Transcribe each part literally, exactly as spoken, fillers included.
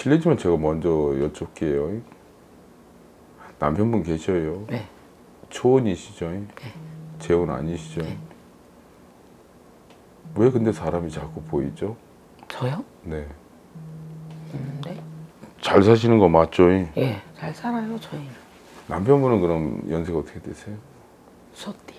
실례지만 제가 먼저 여쭙게요. 남편분 계셔요? 네. 초혼이시죠? 네. 재혼 아니시죠? 네. 왜 근데 사람이 자꾸 보이죠? 저요? 네. 음, 네. 잘 사시는 거 맞죠? 예, 잘 살아요 저희는. 남편분은 그럼 연세가 어떻게 되세요? 소띠요.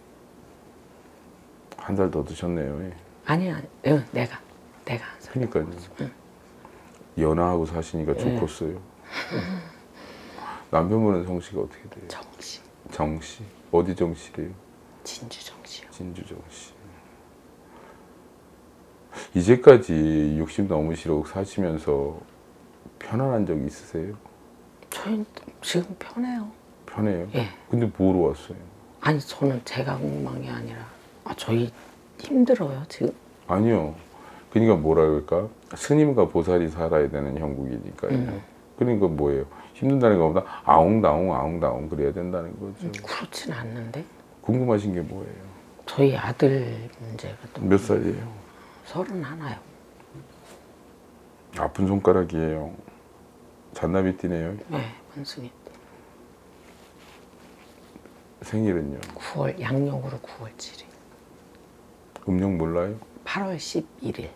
한 살 더 드셨네요. 아니 아니, 응, 내가 내가 한 살. 그러니까요. 응. 연하하고 사시니까 네. 좋겠어요. 남편분은 성씨가 어떻게 돼요? 정씨. 정씨. 어디 정씨래요? 진주 정씨요. 진주 정씨. 이제까지 육십 넘으시고 사시면서 편안한 적 있으세요? 저희 지금 편해요. 편해요? 예. 근데 뭐로 왔어요? 아니 저는 제가 궁금한 게 아니라 아 저희 힘들어요 지금. 아니요. 그러니까 뭐라 그럴까? 스님과 보살이 살아야 되는 형국이니까요. 음. 그러니까 뭐예요? 힘든다는 것보다 아웅다웅 아웅다웅 그래야 된다는 거죠. 음, 그렇진 않는데. 궁금하신 게 뭐예요? 저희 아들 문제가 또 몇 살이에요? 서른 하나요. 아픈 손가락이에요. 잔나비 띠네요. 네, 원숭이. 생일은요? 구월 양력으로 구월 칠일. 음력 몰라요? 팔월 십일일.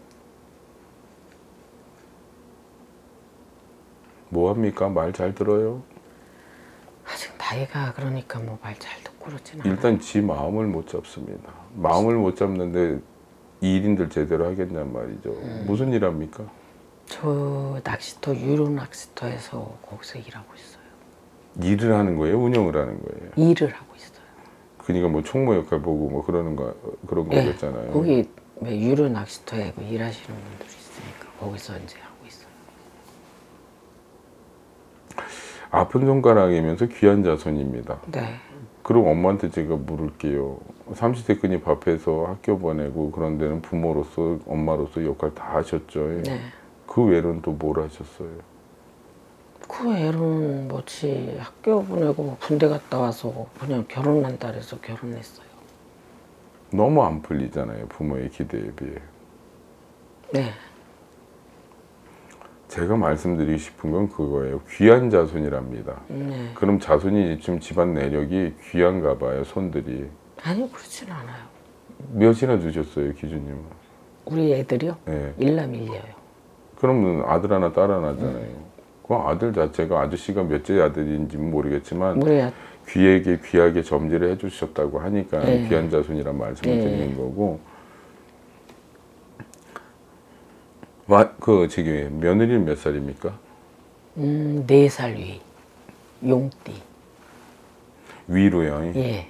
뭐합니까? 말 잘 들어요? 아직 나이가 그러니까 뭐 말 잘 듣고 그러진 않아요. 일단 지 마음을 못 잡습니다. 마음을 못 잡는데 일인들 제대로 하겠냔 말이죠. 음. 무슨 일 합니까? 저 낚시터 유료 낚시터에서 거기서 일하고 있어요. 일을 하는 거예요? 운영을 하는 거예요? 일을 하고 있어요. 그러니까 뭐 총무 역할 보고 뭐 그러는 거 그런 네, 거겠잖아요. 거기 왜 유료 낚시터에 그 일하시는 분들이 있으니까 거기서 이제 하고 있어요. 아픈 손가락이면서 귀한 자손입니다. 네. 그럼 엄마한테 제가 물을게요. 삼십 대 끈이 밥해서 학교 보내고 그런 데는 부모로서 엄마로서 역할 다 하셨죠. 네. 그 외로는 또 뭘 하셨어요? 그 애로는 뭐지 학교 보내고 군대 갔다 와서 그냥 결혼한다 그래서 결혼했어요. 너무 안 풀리잖아요. 부모의 기대에 비해. 네. 제가 말씀드리고 싶은 건 그거예요. 귀한 자손이랍니다. 네. 그럼 자손이 지금 집안 내력이 귀한가 봐요. 손들이. 아니요 그렇진 않아요. 몇이나 두셨어요, 기준님은? 우리 애들이요? 네. 일남일녀요. 그러면 아들 하나 딸 하나잖아요. 음. 그 아들 자체가 아저씨가 몇째 아들인지는 모르겠지만 우리 아... 귀에게 귀하게 점지를 해주셨다고 하니까 네. 귀한 자손이란 말씀을 네. 드리는 거고. 와, 그 저기 며느리는 몇 살입니까? 음, 네 살 위. 용띠. 위로요. 예.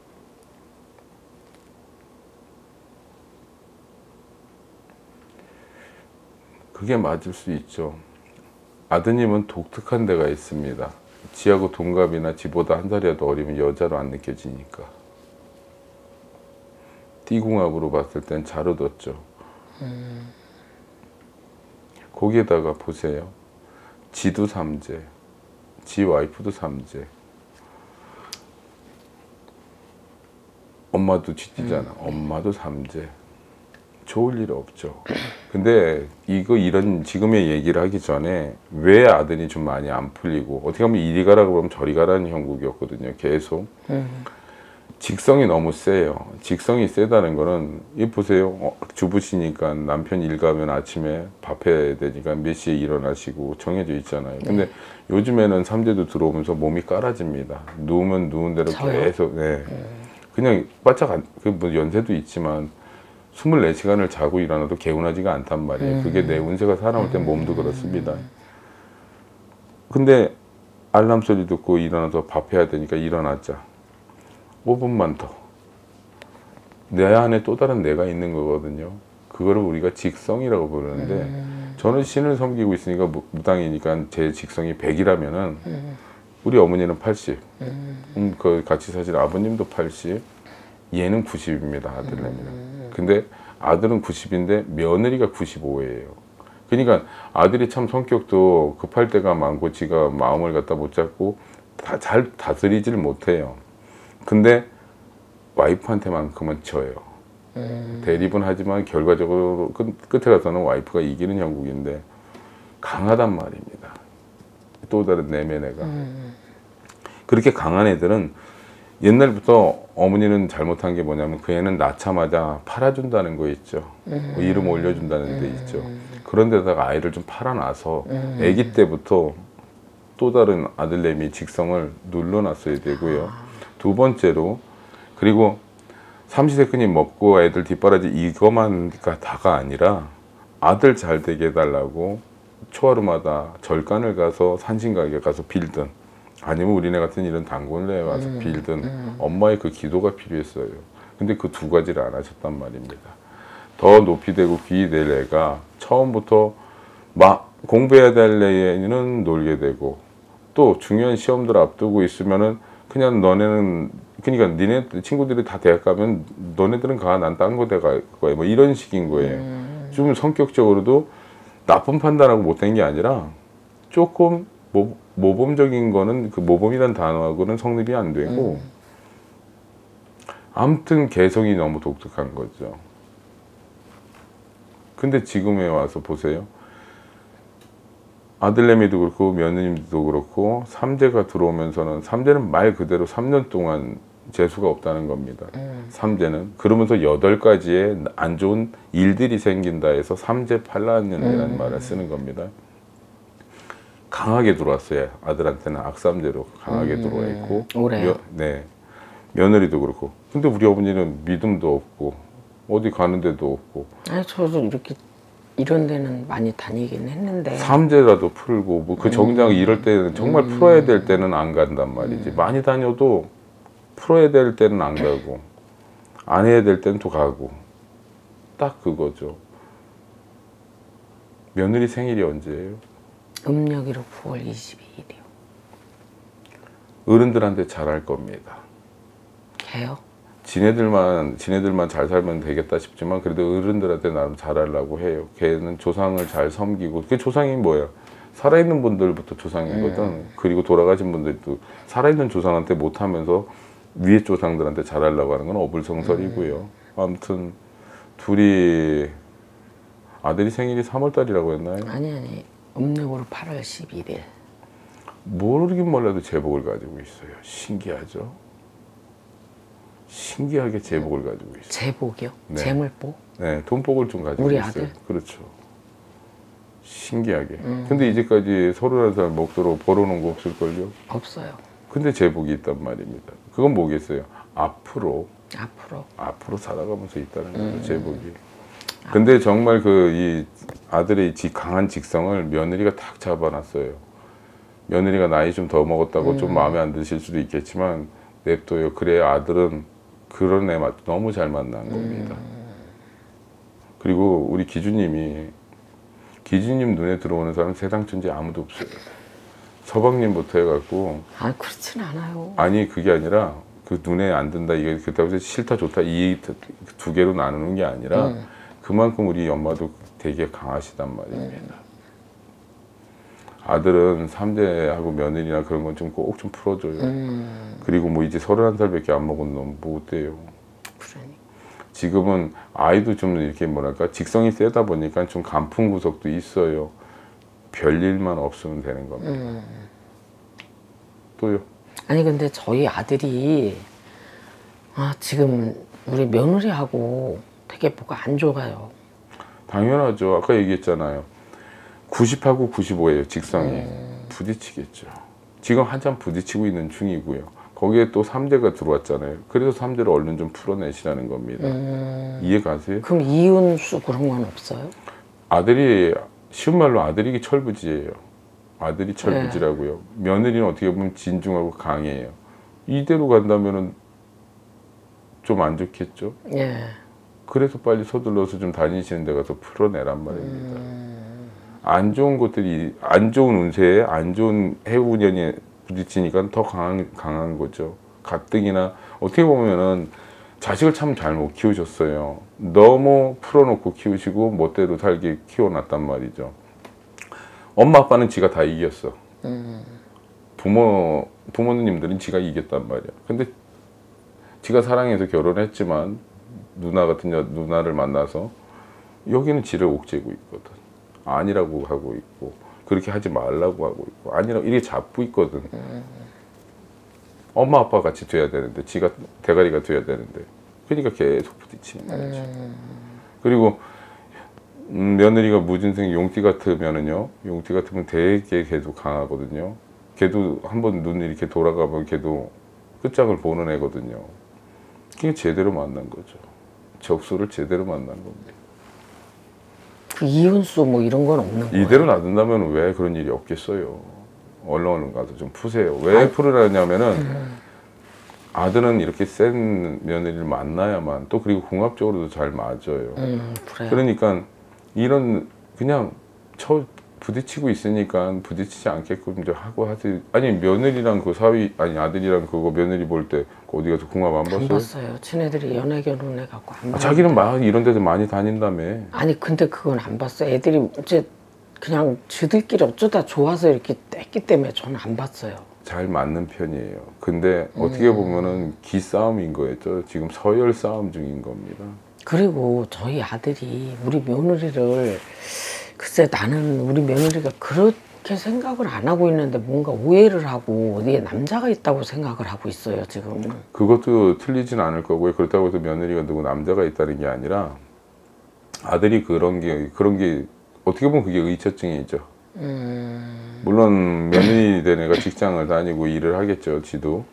그게 맞을 수 있죠. 아드님은 독특한 데가 있습니다. 지하고 동갑이나 지보다 한 살이라도 어리면 여자로 안 느껴지니까. 띠궁합으로 봤을 땐 잘 얻었죠. 음. 거기에다가 보세요. 지도 삼재, 지 와이프도 삼재. 엄마도 쥐띠잖아. 음. 엄마도 삼재. 좋을 일 없죠. 근데 이거 이런 지금의 얘기를 하기 전에 왜 아들이 좀 많이 안 풀리고 어떻게 보면 이리 가라 그러면 저리 가라는 형국이었거든요. 계속. 음. 직성이 너무 세요. 직성이 세다는 거는 이 보세요. 어, 주부시니까 남편 일 가면 아침에 밥 해야 되니까 몇 시에 일어나시고 정해져 있잖아요. 근데 네. 요즘에는 삼재도 들어오면서 몸이 깔아집니다. 누우면 누운 대로 저요? 계속 네. 음. 그냥 바짝 안, 그 뭐 연세도 있지만 스물네 시간을 자고 일어나도 개운하지가 않단 말이에요. 음. 그게 내 운세가 살아올 때 몸도 그렇습니다. 근데 알람 소리 듣고 일어나서 밥 해야 되니까 일어났자. 오 분만 더. 내 안에 또 다른 내가 있는 거거든요. 그거를 우리가 직성이라고 부르는데 음. 저는 신을 섬기고 있으니까 무당이니까 제 직성이 백이라면은 음. 우리 어머니는 팔십. 음. 음, 그 같이 사실 아버님도 팔십. 얘는 구십입니다. 아들내미는. 음. 근데 아들은 구십인데 며느리가 구십오예요. 그러니까 아들이 참 성격도 급할 때가 많고 지가 마음을 갖다 못 잡고 다 잘 다스리질 못해요. 근데 와이프한테만큼은 져요. 음. 대립은 하지만 결과적으로 끝, 끝에 가서는 와이프가 이기는 형국인데 강하단 말입니다. 또 다른 내면 애가. 음. 그렇게 강한 애들은 옛날부터 어머니는 잘못한 게 뭐냐면 그 애는 낳자마자 팔아준다는 거 있죠. 음. 뭐 이름 올려준다는 데 있죠. 음. 그런 데다가 아이를 좀 팔아놔서 음. 아기 때부터 또 다른 아들내미 직성을 눌러놨어야 되고요. 아. 두 번째로 그리고 삼시세끼니 먹고 애들 뒷바라지 이거만가 다가 아니라 아들 잘 되게 해달라고 초하루마다 절간을 가서 산신가게 가서 빌든 아니면 우리네 같은 이런 단골에 와서 음, 빌든 음. 엄마의 그 기도가 필요했어요. 근데 그 두 가지를 안 하셨단 말입니다. 더 높이 되고 귀히 될 애가 처음부터 막 공부해야 될 애는 놀게 되고 또 중요한 시험들 앞두고 있으면은 그냥 너네는 그러니까 니네 친구들이 다 대학 가면 너네들은 가 난 딴 거 대학 갈 거야 뭐 이런 식인 거예요. 음. 좀 성격적으로도 나쁜 판단하고 못된 게 아니라 조금 모, 모범적인 거는 그 모범이란 단어하고는 성립이 안 되고 음. 아무튼 개성이 너무 독특한 거죠. 근데 지금에 와서 보세요. 아들내미도 그렇고 며느님도 그렇고 삼재가 들어오면서는 삼재는 말 그대로 삼 년 동안 재수가 없다는 겁니다. 음. 삼재는 그러면서 여덟 가지의 안 좋은 일들이 생긴다 해서 삼재 팔란년이라는 음. 말을 쓰는 겁니다. 강하게 들어왔어요. 아들한테는 악삼재로 강하게 음. 들어와 있고 올해요? 며, 네 며느리도 그렇고. 근데 우리 어머니는 믿음도 없고 어디 가는 데도 없고 아니 저도 이렇게 이런 데는 많이 다니긴 했는데 삼재라도 풀고 뭐 그 정작 음. 이럴 때는 정말 음. 풀어야 될 때는 안 간단 말이지. 음. 많이 다녀도 풀어야 될 때는 안 가고 안 해야 될 때는 또 가고 딱 그거죠. 며느리 생일이 언제예요? 음력으로 구월 이십이일이요. 어른들한테 잘할 겁니다. 걔요? 지네들만 지네들만 잘 살면 되겠다 싶지만 그래도 어른들한테 나름 잘하려고 해요. 걔는 조상을 잘 섬기고 그 조상이 뭐야? 살아있는 분들부터 조상이거든. 음. 그리고 돌아가신 분들도 살아있는 조상한테 못하면서 위에 조상들한테 잘하려고 하는 건 어불성설이고요. 음. 아무튼 둘이 아들이 생일이 삼월달이라고 했나요? 아니 아니 음력으로 팔월 십일일. 모르긴 몰라도 제복을 가지고 있어요. 신기하죠? 신기하게 제복을 가지고 있어요. 제복이요? 네. 재물복? 네, 돈복을 좀 가지고 우리 있어요. 아들? 그렇죠. 신기하게. 음. 근데 이제까지 서른한 살 먹도록 벌어놓은 거 없을걸요? 없어요. 근데 제복이 있단 말입니다. 그건 뭐겠어요? 앞으로, 앞으로. 앞으로 살아가면서 있다는 거죠, 음. 제복이. 근데 정말 그 이 아들의 지 강한 직성을 며느리가 탁 잡아놨어요. 며느리가 나이 좀 더 먹었다고 음. 좀 마음에 안 드실 수도 있겠지만 냅둬요. 그래야 아들은 그런 애 맞- 너무 잘 만난 겁니다. 음. 그리고 우리 기주님이 기주님 눈에 들어오는 사람 세상 천지 아무도 없어요. 서방님부터 해갖고 아 그렇진 않아요. 아니 그게 아니라 그 눈에 안 든다 이게 그렇다고 해서 싫다 좋다 이 두 개로 나누는 게 아니라 음. 그만큼 우리 엄마도 되게 강하시단 말입니다. 아들은 삼재하고 며느리나 그런 건 좀 꼭 좀 풀어줘요. 음. 그리고 뭐 이제 서른한 살밖에 안 먹은 놈 뭐 어때요? 그러니. 지금은 아이도 좀 이렇게 뭐랄까 직성이 세다 보니까 좀 간풍 구석도 있어요. 별일만 없으면 되는 겁니다. 음. 또요? 아니 근데 저희 아들이 아 지금 우리 며느리하고 되게 뭐가 안 좋아요. 당연하죠. 아까 얘기했잖아요. 구십하고 구십오예요. 직성이. 음. 부딪히겠죠. 지금 한참 부딪히고 있는 중이고요. 거기에 또 삼재가 들어왔잖아요. 그래서 삼재를 얼른 좀 풀어내시라는 겁니다. 음. 이해 가세요? 그럼 이윤수 그런 건 없어요? 아들이 쉬운 말로 아들이 철부지예요. 아들이 철부지라고요. 며느리는 어떻게 보면 진중하고 강해요. 이대로 간다면은 좀 안 좋겠죠. 예. 그래서 빨리 서둘러서 좀 다니시는 데 가서 풀어내란 말입니다. 음. 안 좋은 것들이 안 좋은 운세에 안 좋은 해운년이 부딪히니까 더 강한 강한 거죠. 가뜩이나 어떻게 보면은 자식을 참 잘 못 키우셨어요. 너무 풀어놓고 키우시고 멋대로 살게 키워놨단 말이죠. 엄마 아빠는 지가 다 이겼어. 음. 부모 부모님들은 지가 이겼단 말이야. 근데 지가 사랑해서 결혼했지만 누나 같은 여, 누나를 만나서 여기는 지를 옥죄고 있거든. 아니라고 하고 있고 그렇게 하지 말라고 하고 있고 아니라 이게 잡고 있거든. 음. 엄마 아빠 같이 돼야 되는데 지가 대가리가 돼야 되는데 그러니까 계속 부딪히는 거죠. 음. 그리고 음, 며느리가 무진생 용띠 같으면은요, 용띠 같으면 되게 걔도 강하거든요. 걔도 한번 눈 이렇게 돌아가면 걔도 끝장을 보는 애거든요. 그게 제대로 만난 거죠. 적수를 제대로 만난 겁니다. 그 이혼수 뭐 이런 건 없는 거예요? 이대로 놔둔다면 왜 그런 일이 없겠어요. 얼른 얼른 가서 좀 푸세요. 왜 풀으라냐면은 음. 아들은 이렇게 센 며느리를 만나야만 또 그리고 궁합적으로도 잘 맞아요. 음, 그래. 그러니까 이런 그냥 쳐 부딪히고 있으니까 부딪히지 않게끔 이제 하고 하지. 아니 며느리랑 그 사위 아니 아들이랑 그거 며느리 볼 때 어디 가서 궁합 안 봤어요? 안 봤어요. 친애들이 연애 결혼해 갖고 안 아, 자기는 막 이런 데서 많이 다닌다며. 아니 근데 그건 안 봤어요. 애들이 이제 그냥 지들끼리 어쩌다 좋아서 이렇게 했기 때문에 저는 안 봤어요. 잘 맞는 편이에요. 근데 음. 어떻게 보면은 기싸움인 거였죠. 지금 서열 싸움 중인 겁니다. 그리고 저희 아들이 우리 며느리를 글쎄 나는 우리 며느리가 그렇게 생각을 안 하고 있는데 뭔가 오해를 하고 어디에 남자가 있다고 생각을 하고 있어요 지금. 그것도 틀리진 않을 거고요. 그렇다고 해서 며느리가 누구 남자가 있다는 게 아니라 아들이 그런 게 그런 게 어떻게 보면 그게 의처증이죠. 음... 물론 며느리 된 애가 직장을 다니고 일을 하겠죠 지도.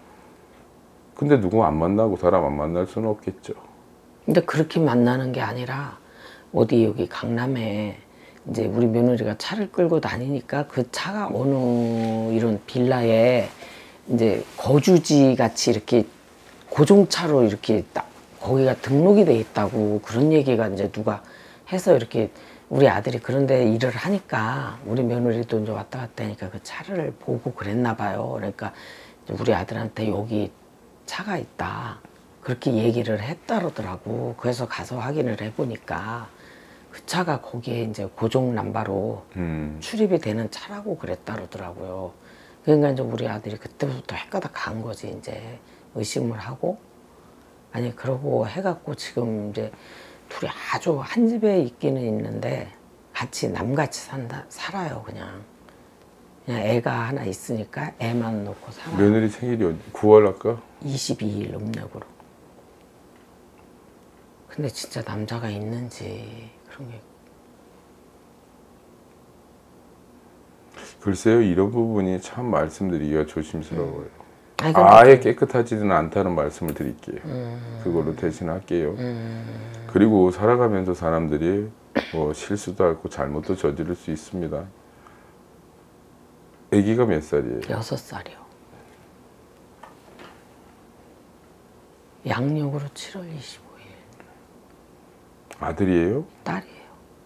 근데 누구 안 만나고 사람 안 만날 수는 없겠죠. 근데 그렇게 만나는 게 아니라 어디 여기 강남에 이제 우리 며느리가 차를 끌고 다니니까 그 차가 어느 이런 빌라에 이제 거주지 같이 이렇게 고정차로 이렇게 딱 거기가 등록이 돼 있다고 그런 얘기가 이제 누가 해서 이렇게 우리 아들이 그런데 일을 하니까 우리 며느리도 이제 왔다 갔다 하니까 그 차를 보고 그랬나 봐요. 그러니까 우리 아들한테 여기 차가 있다 그렇게 얘기를 했다 그러더라고. 그래서 가서 확인을 해보니까 그 차가 거기에 이제 고정 남바로 음. 출입이 되는 차라고 그랬다 그러더라고요. 그러니까 이제 우리 아들이 그때부터 헷가닥 간 거지. 이제 의심을 하고 아니 그러고 해갖고 지금 이제 둘이 아주 한 집에 있기는 있는데 같이 남같이 산다 살아요. 그냥 그냥 애가 하나 있으니까 애만 놓고 살아요. 며느리 생일이 언제? 구월 할까? 이십이일 음력으로. 근데 진짜 남자가 있는지 그런 게 글쎄요. 이런 부분이 참 말씀드리기가 조심스러워요. 음. 아니, 아예 깨끗하지는 않다는 말씀을 드릴게요. 음. 그걸로 대신할게요. 음. 그리고 살아가면서 사람들이 뭐 실수도 하고 잘못도 저지를 수 있습니다. 아기가 몇 살이에요? 여섯 살이요. 양력으로 칠월 이십오일. 아들이에요? 딸이에요.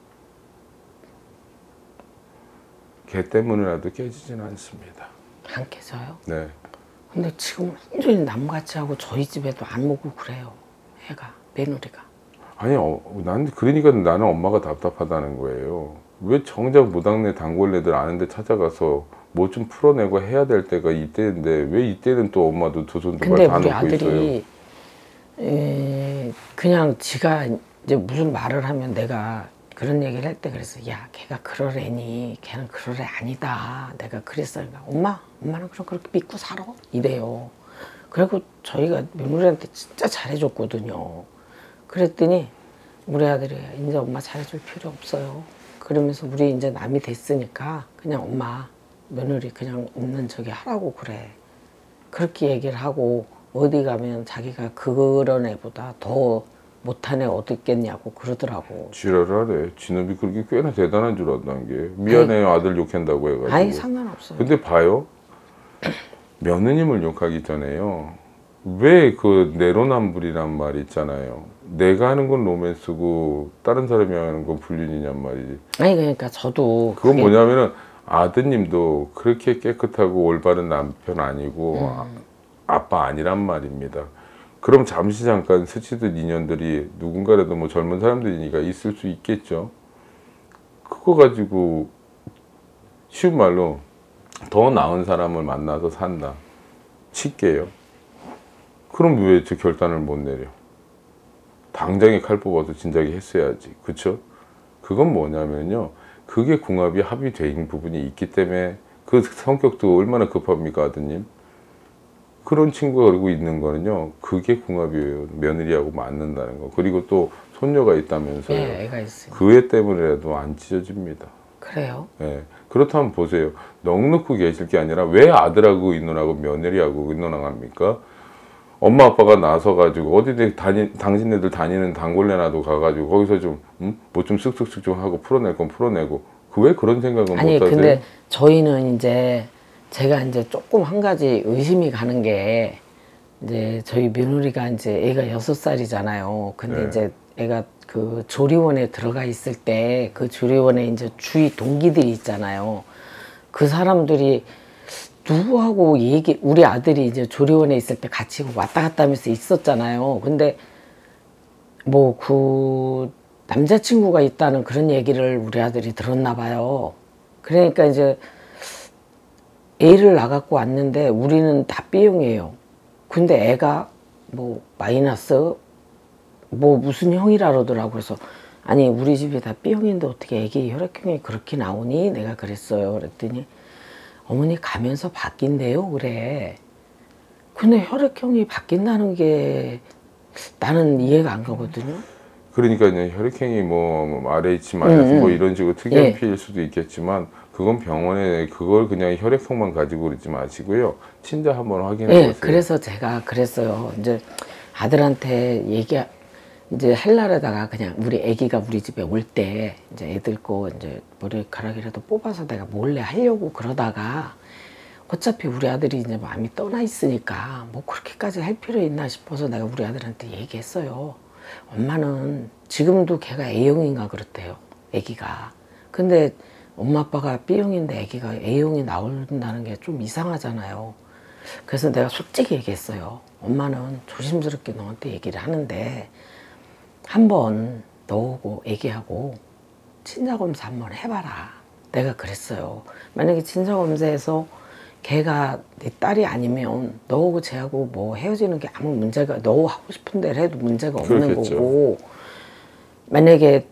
걔 때문이라도 깨지진 않습니다. 안 깨져요? 네. 근데 지금 완전히 남같이 하고 저희 집에도 안 오고 그래요. 애가, 며느리가. 아니, 어, 난 그러니까 나는 엄마가 답답하다는 거예요. 왜 정작 무당네 단골네들 아는데 찾아가서 뭐 좀 풀어내고 해야 될 때가 이때인데 왜 이때는 또 엄마도 두 손 두 발 다 놓고 있어요. 근데 우리 아들이 에, 그냥 지가 이제 무슨 말을 하면 내가 그런 얘기를 할 때 그래서 야 걔가 그럴 애니 걔는 그럴 애 아니다 내가 그랬어요. 엄마 엄마는 그럼 그렇게 믿고 살아 이래요. 그리고 저희가 며느리한테 진짜 잘해줬거든요. 그랬더니 우리 아들이 이제 엄마 잘해줄 필요 없어요. 그러면서 우리 이제 남이 됐으니까 그냥 엄마 며느리 그냥 없는 저기 하라고 그래. 그렇게 얘기를 하고 어디 가면 자기가 그런 애보다 더 못한 애 어디 있겠냐고 그러더라고. 지랄하래. 지놈이 그렇게 꽤나 대단한 줄 안다는 게. 미안해요. 아이, 아들 욕한다고 해가지고. 아니 상관없어요. 근데 봐요. 며느님을 욕하기 전에요. 왜 그 내로남불이란 말이 있잖아요. 내가 하는 건 로맨스고 다른 사람이 하는 건 불륜이냔 말이지. 아니 그러니까 저도 그건 그게... 뭐냐면은 아드님도 그렇게 깨끗하고 올바른 남편 아니고 음. 아빠 아니란 말입니다. 그럼 잠시 잠깐 스치듯 인연들이 누군가라도 뭐 젊은 사람들이니까 있을 수 있겠죠. 그거 가지고 쉬운 말로 더 나은 사람을 만나서 산다 칠게요. 그럼 왜 저 결단을 못 내려? 당장에 칼 뽑아서 진작에 했어야지. 그쵸? 그건 뭐냐면요. 그게 궁합이 합의된 부분이 있기 때문에 그 성격도 얼마나 급합니까 아드님? 그런 친구가 그러고 있는 거는요. 그게 궁합이에요. 며느리하고 맞는다는 거. 그리고 또 손녀가 있다면서요. 예, 애가 있어요. 그 애 때문에라도 안 찢어집니다. 그래요? 예. 그렇다면 보세요. 넉넉히 계실 게 아니라 왜 아들하고 있노라고 며느리하고 있노랑합니까? 엄마 아빠가 나서가지고 어디든 다니, 당신네들 다니는 단골네나도 가가지고 거기서 좀 뭐 좀 쓱쓱쓱 좀 하고 풀어낼 건 풀어내고 그 왜 그런 생각은 아니 못하세요? 근데 저희는 이제 제가 이제 조금 한 가지 의심이 가는 게 이제 저희 며느리가 이제 애가 여섯 살이잖아요. 근데 네. 이제 애가 그 조리원에 들어가 있을 때 그 조리원에 이제 주위 동기들이 있잖아요. 그 사람들이 누구하고 얘기, 우리 아들이 이제 조리원에 있을 때 같이 왔다 갔다 하면서 있었잖아요. 근데 뭐 그 남자친구가 있다는 그런 얘기를 우리 아들이 들었나 봐요. 그러니까 이제 애를 낳아갖고 왔는데 우리는 다 B형이에요. 근데 애가 뭐 마이너스 뭐 무슨 형이라 그러더라고. 그래서 아니 우리 집이 다 B형인데 어떻게 애기 혈액형이 그렇게 나오니? 내가 그랬어요. 그랬더니 어머니 가면서 바뀐대요. 그래. 근데 혈액형이 바뀐다는 게 나는 이해가 안 가거든요. 그러니까 이제 혈액형이 뭐 알에이치 마이너스 음, 뭐 이런 식으로 특이한 예. 피일 수도 있겠지만 그건 병원에 그걸 그냥 혈액형만 가지고 그러지 마시고요. 친자 한번 확인해 예, 보세요. 그래서 제가 그랬어요. 이제 아들한테 얘기 이제 할날에다가 그냥 우리 애기가 우리 집에 올 때 이제 애들 거 이제 머리카락이라도 뽑아서 내가 몰래 하려고 그러다가 어차피 우리 아들이 이제 마음이 떠나 있으니까 뭐 그렇게까지 할 필요 있나 싶어서 내가 우리 아들한테 얘기했어요. 엄마는 지금도 걔가 A형인가 그렇대요. 애기가. 근데 엄마 아빠가 B형인데 애기가 A형이 나온다는 게 좀 이상하잖아요. 그래서 내가 솔직히 얘기했어요. 엄마는 조심스럽게 너한테 얘기를 하는데 한번 너하고 애기하고 친자검사 한번 해봐라. 내가 그랬어요. 만약에 친자검사에서 걔가 내 딸이 아니면 너하고 쟤하고 뭐 헤어지는 게 아무 문제가, 너 하고 싶은 대로 해도 문제가 없는 그렇겠죠. 거고, 만약에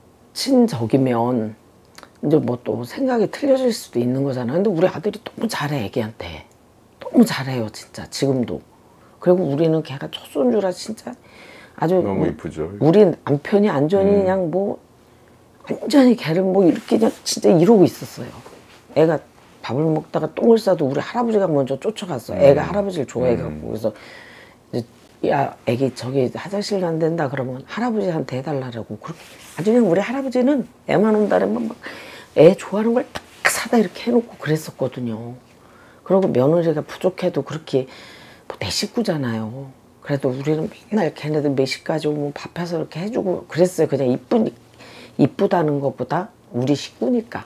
친적이면 이제 뭐 또 생각이 틀려질 수도 있는 거잖아. 근데 우리 아들이 너무 잘해, 애기한테. 너무 잘해요, 진짜, 지금도. 그리고 우리는 걔가 첫 손주라 진짜 아주 너무 이쁘죠. 우리 남편이 완전히 음. 그냥 뭐 완전히 걔를 뭐 이렇게 그냥 진짜 이러고 있었어요. 애가 밥을 먹다가 똥을 싸도 우리 할아버지가 먼저 쫓아갔어. 애가 할아버지를 좋아해갖고. 음. 그래서 이제 야 애기 저기 화장실 안 된다 그러면 할아버지한테 해달라고. 그렇게 아주 그냥 우리 할아버지는 애만 온다면 막 애 좋아하는 걸 딱 사다 이렇게 해놓고 그랬었거든요. 그리고 며느리가 부족해도 그렇게 뭐 내 식구잖아요. 그래도 우리는 맨날 걔네들 몇 시까지 오면 밥 해서 이렇게 해주고 그랬어요. 그냥 이쁘니, 이쁘다는 것보다 우리 식구니까.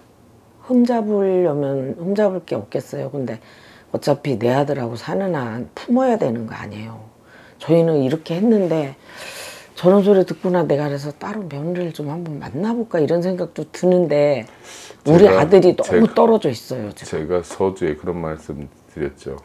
흠잡으려면 흠잡을 게 없겠어요. 근데 어차피 내 아들하고 사는 한 품어야 되는 거 아니에요. 저희는 이렇게 했는데 저런 소리 듣고나 내가 그래서 따로 며느리를 좀 한번 만나볼까 이런 생각도 드는데 우리 제가- 아들이 너무 제가- 떨어져 있어요. 지금. 제가 서두에 그런 말씀 드렸죠.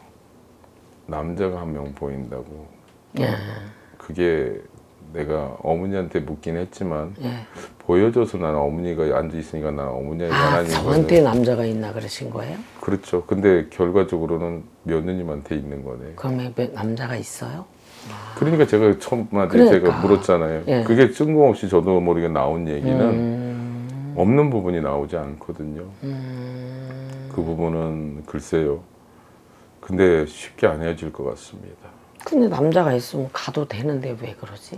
남자가 한 명 보인다고. 예. 그게 내가 어머니한테 묻긴 했지만 예. 보여줘서 나는 어머니가 앉아 있으니까 나는 어머니가 아, 원하는 저한테 거는 남자가 있나 그러신 거예요? 그렇죠. 근데 결과적으로는 며느님한테 있는 거네. 그러면 몇- 남자가 있어요? 그러니까 제가 처음에 그러니까. 제가 물었잖아요. 예. 그게 뜬금없이 저도 모르게 나온 얘기는 음, 없는 부분이 나오지 않거든요. 음, 그 부분은 글쎄요. 근데 쉽게 안 헤어질 것 같습니다. 근데 남자가 있으면 가도 되는데 왜 그러지?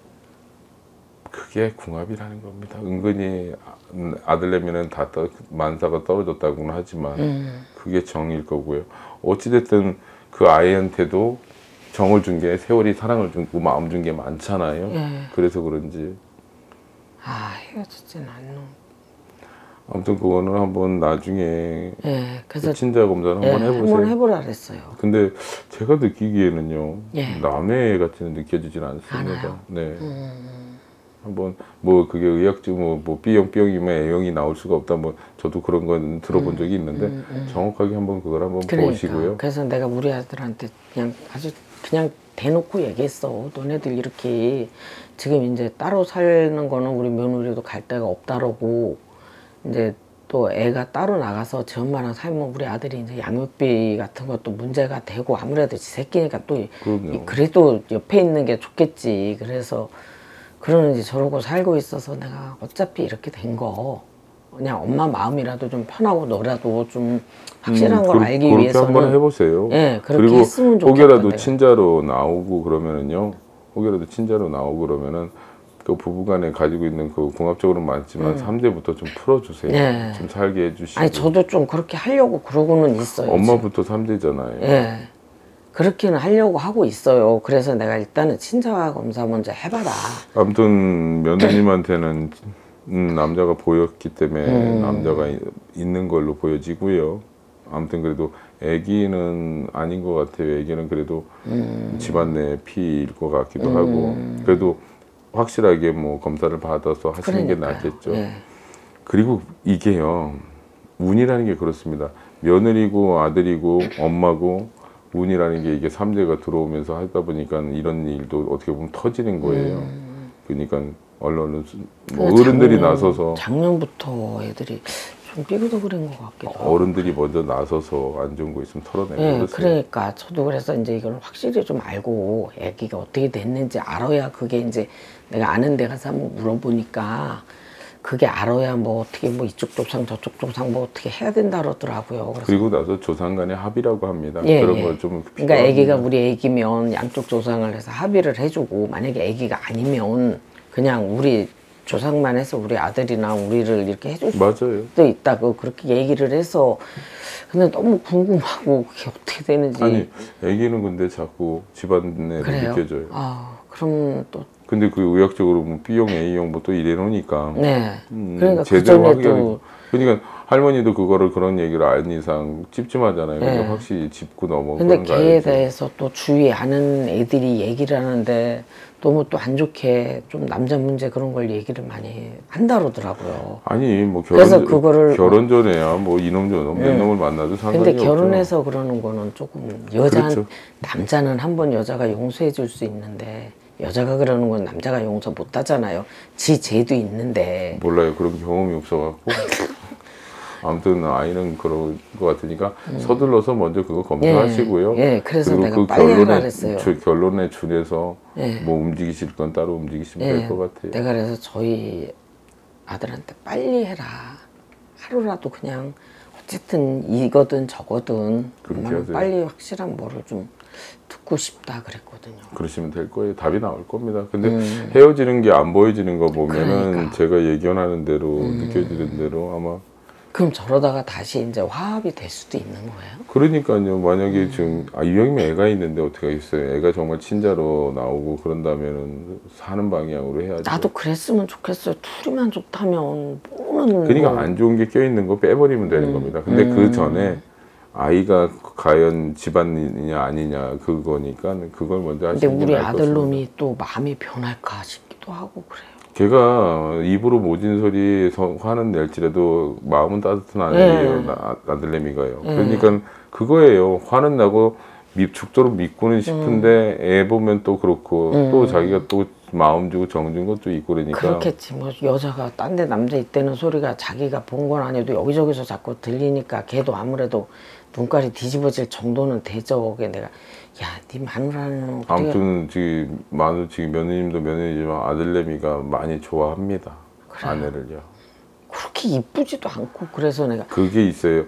그게 궁합이라는 겁니다. 은근히 아들내미는 다 떠, 만사가 떨어졌다고는 하지만 음, 그게 정일 거고요. 어찌됐든 그 아이한테도 정을 준 게 세월이 사랑을 주고 마음 준 게 많잖아요. 예. 그래서 그런지 아, 헤어지진 않노. 아무튼 그거는 한번 나중에 예, 그래서 친자 검사를 예, 한번 해보세요. 한번 해보라 그랬어요. 근데 제가 느끼기에는요, 예. 남의 같이는 느껴지진 않습니다. 않아요? 네. 음, 한번 뭐 그게 의학적 뭐, 뭐 B형, B형이면 A형이 나올 수가 없다. 뭐 저도 그런 건 들어본 적이 있는데 음, 음. 정확하게 한번 그걸 한번 그러니까. 보시고요. 그래서 내가 우리 아들한테 그냥 아주 그냥 대놓고 얘기했어. 너네들 이렇게 지금 이제 따로 사는 거는 우리 며느리도 갈 데가 없다라고 이제 또 애가 따로 나가서 지 엄마랑 살면 우리 아들이 이제 양육비 같은 것도 문제가 되고 아무래도 지 새끼니까 또 그럼요. 그래도 옆에 있는 게 좋겠지. 그래서 그러는지 저러고 살고 있어서 내가 어차피 이렇게 된 거 그냥 엄마 마음이라도 좀 편하고 너라도 좀 확실한 음, 걸 그, 알기 그렇게 위해서는 한번 해보세요. 예, 그렇게 그리고 했으면 좋겠다, 혹여라도 내가. 친자로 나오고 그러면은요. 혹여라도 친자로 나오고 그러면은 그 부부간에 가지고 있는 그 궁합적으로는 많지만 삼재부터 좀 풀어주세요. 예. 좀 살게 해주시고. 아니 저도 좀 그렇게 하려고 그러고는 있어요. 엄마부터 삼재잖아요. 예. 그렇게는 하려고 하고 있어요. 그래서 내가 일단은 친자 검사 먼저 해봐라. 아무튼 며느님한테는 음, 남자가 보였기 때문에 음. 남자가 이- 있는 걸로 보여지고요. 아무튼 그래도 아기는 아닌 것 같아요. 아기는 그래도 음. 집안 내 피일 것 같기도 하고 그래도 확실하게 뭐 검사를 받아서 하시는 게 그러니까요. 낫겠죠. 예. 그리고 이게요. 운이라는 게 그렇습니다. 며느리고 아들이고 엄마고 운이라는 게 이게 삼재가 들어오면서 하다 보니까 이런 일도 어떻게 보면 터지는 거예요. 그러니까 얼른 뭐 그 어른들이 작년- 나서서 작년부터 애들이 좀 삐그덕거린 것 같기도 하고. 어른들이 먼저 나서서 안 좋은 거 있으면 털어내고 예, 그러세요. 그러니까 저도 그래서 이제 이걸 확실히 좀 알고 애기가 어떻게 됐는지 알아야 그게 이제 내가 아는 데 가서 한번 물어보니까 그게 알아야 뭐 어떻게 뭐 이쪽 조상 저쪽 조상 뭐 어떻게 해야 된다 그러더라고요. 그래서 그리고 나서 조상 간의 합의라고 합니다. 예, 그런 예. 걸좀 그러니까 애기가 우리 애기면 양쪽 조상을 해서 합의를 해주고 만약에 애기가 아니면 그냥 우리 조상만 해서 우리 아들이나 우리를 이렇게 해줄 맞아요. 수도 있다고 그렇게 얘기를 해서 근데 너무 궁금하고 그게 어떻게 되는지. 아니 애기는 근데 자꾸 집안내로 그래요? 느껴져요. 아 그럼 또 근데 그 의학적으로 뭐 B형, A형 뭐 또 이래 놓으니까 네. 음, 그러니까 그 제대로 전에도 확인하니까. 그러니까 할머니도 그거를 그런 얘기를 안 이상 찝찝하잖아요. 네. 그러니까 확실히 짚고 넘어가는 근데 걔에 가야죠. 대해서 또 주위에 아는 애들이 얘기를 하는데 너무 또 안 좋게 좀 남자 문제 그런 걸 얘기를 많이 한다 그러더라고요. 아니 뭐 결혼 그래서 그거를 결혼 전에야 뭐 이놈 저놈 몇 놈을 만나도 상관이 근데 없죠. 결혼해서 그러는 거는 조금 여자 그렇죠. 남자는 한 번 여자가 용서해 줄 수 있는데 여자가 그러는 건 남자가 용서 못 하잖아요. 지 죄도 있는데. 몰라요. 그런 경험이 없어갖고. 아무튼 아이는 그런 것 같으니까 서둘러서 먼저 그거 검사하시고요. 예, 예, 그래서 그리고 내가 그 빨리 하라 결론에 그랬어요. 주- 결론에 준해서 예. 뭐 움직이실 건 따로 움직이시면 예, 될 것 같아요. 내가 그래서 저희 아들한테 빨리 해라. 하루라도 그냥 어쨌든 이거든 저거든 그렇게 엄마는 하세요. 빨리 확실한 뭐를 좀 듣고 싶다 그랬거든요. 그러시면 될 거예요. 답이 나올 겁니다. 근데 헤어지는 게 안 보여지는 거 보면은 음. 그러니까. 제가 예견하는 대로 느껴지는 대로 아마 그럼 저러다가 다시 이제 화합이 될 수도 있는 거예요? 그러니까요. 만약에 지금 아, 이왕이면 애가 있는데 어떻게 하겠어요. 애가 정말 친자로 나오고 그런다면은 사는 방향으로 해야죠. 나도 그랬으면 좋겠어요. 둘이만 좋다면 뭐는 그러니까 뭐. 안 좋은 게 껴있는 거 빼버리면 되는 겁니다. 근데 그 전에 아이가 과연 집안이냐 아니냐 그거니까 그걸 먼저 근데 하시는 게 우리 나을 것 같습니다. 아들놈이 또 마음이 변할까 싶기도 하고 그래요. 걔가 입으로 모진 소리 서- 화는 낼지라도 마음은 따뜻한 아들이에요. 네. 나- 아들내미가요. 그러니까 그거예요. 화는 나고 미, 죽도록 믿고는 싶은데 애 보면 또 그렇고 또 자기가 또 마음 주고 정 준 것도 있고 그러니까 그렇겠지. 뭐 여자가 딴 데 남자 있다는 소리가 자기가 본 건 아니어도 여기저기서 자꾸 들리니까 걔도 아무래도 눈깔이 뒤집어질 정도는 되죠. 그게 내가 야, 네 마누라는 어떻게 아무튼 지금 마누 지금 며느님도 며느리지만 아들내미가 많이 좋아합니다. 그래요? 아내를요. 그렇게 이쁘지도 않고 그래서 내가 그게 있어요.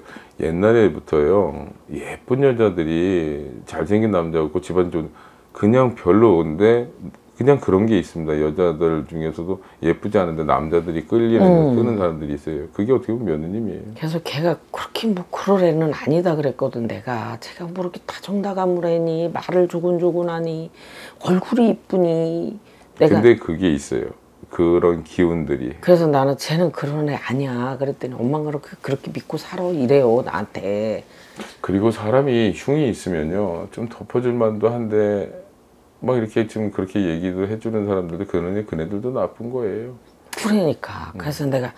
옛날에부터요. 예쁜 여자들이 잘생긴 남자 없고 집안 좀 그냥 별로인데 그냥 그런 게 있습니다. 여자들 중에서도 예쁘지 않은데 남자들이 끌리는 음. 끄는 사람들이 있어요. 그게 어떻게 보면 며느님이에요. 그래서 걔가 그렇게 뭐 그럴 애는 아니다 그랬거든. 내가 제가 뭐 이렇게 다정다감으로니 말을 조곤조곤하니 얼굴이 이쁘니 내가 근데 그게 있어요. 그런 기운들이. 그래서 나는 쟤는 그런 애 아니야 그랬더니 엄마가 그렇게 그렇게 믿고 살아 이래요 나한테. 그리고 사람이 흉이 있으면요. 좀 덮어줄 만도 한데 막 이렇게 지금 그렇게 얘기도 해주는 사람들도 그러니 그네들도 나쁜 거예요. 그러니까 그래서 내가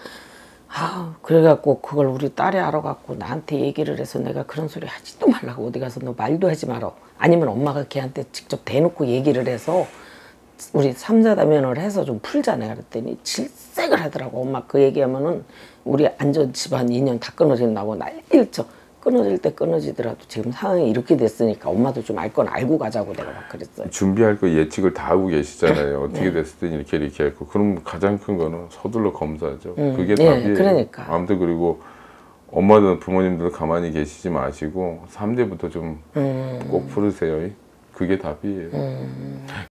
아 그래갖고 그걸 우리 딸이 알아갖고 나한테 얘기를 해서 내가 그런 소리 하지도 말라고 어디 가서 너 말도 하지 마라 아니면 엄마가 걔한테 직접 대놓고 얘기를 해서 우리 삼자다면을 해서 좀 풀자네 그랬더니 질색을 하더라고. 엄마 그 얘기하면은 우리 안전 집안 인연 다 끊어진다고 난리쳐. 끊어질 때 끊어지더라도 지금 상황이 이렇게 됐으니까 엄마도 좀 알 건 알고 가자고 내가 막 그랬어요. 준비할 거 예측을 다 하고 계시잖아요. 어떻게 네. 됐든 이렇게 이렇게 했고 그럼 가장 큰 거는 서둘러 검사죠. 음, 그게 예, 답이에요. 그러니까. 아무튼 그리고 엄마든 부모님들 가만히 계시지 마시고 삼 대부터 좀 꼭 음. 풀으세요. 그게 답이에요. 음.